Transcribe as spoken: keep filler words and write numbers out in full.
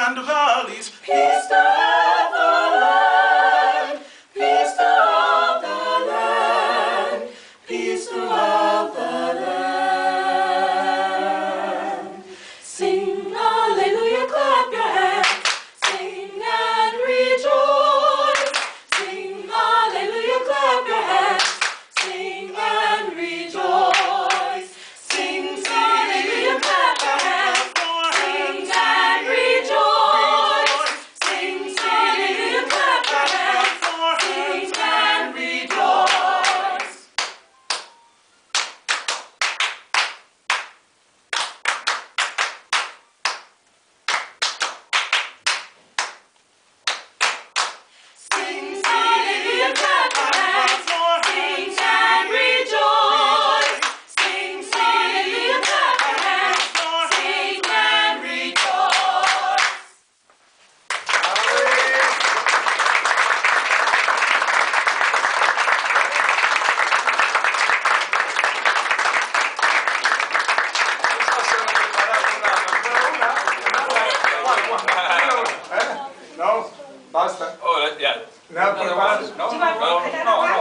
and valleys. Peace throughout the land. Peace throughout the land. Peace throughout the land. Sing hallelujah, clap your hands. Sing and rejoice. Sing hallelujah, clap your hands. Sing and rejoice. Sing hallelujah, clap your hands. Sing and rejoice. Sing hallelujah, clap your hands. Sing and rejoice. Sing hallelujah, clap your hands. Sing and rejoice. Sing hallelujah, clap your hands. Sing and rejoice. No, basta. Oh, yeah. Ne ha preparato? No, no, no.